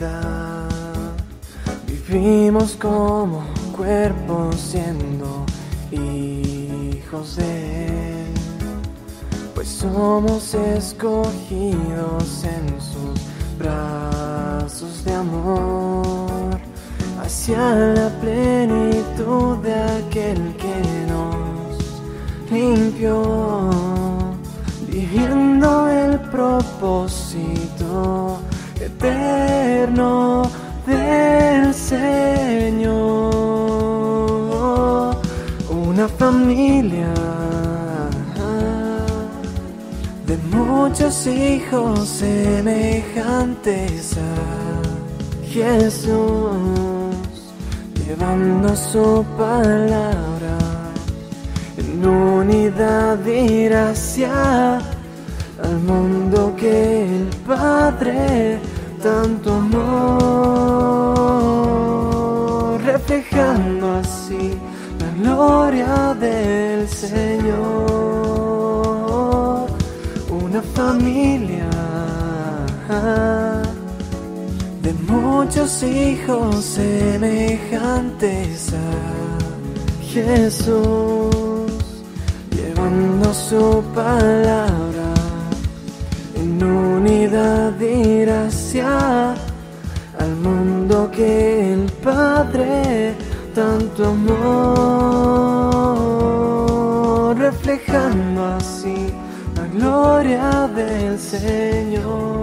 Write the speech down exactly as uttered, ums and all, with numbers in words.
unidad. Vivimos como cuerpo siendo hijos de Él, pues somos escogidos en sus brazos de amor, hacia la plenitud de aquel que nos limpió, viviendo el propósito eterno del Señor. Una familia de muchos hijos semejantes a Jesús, llevando su palabra en unidad y gracia al mundo que el Padre tanto amó, reflejando así la gloria del Señor. Una familia de muchos hijos semejantes a Jesús, llevando su palabra en unidad y gracia al mundo que el Padre tanto amó, reflejando así la gloria del Señor.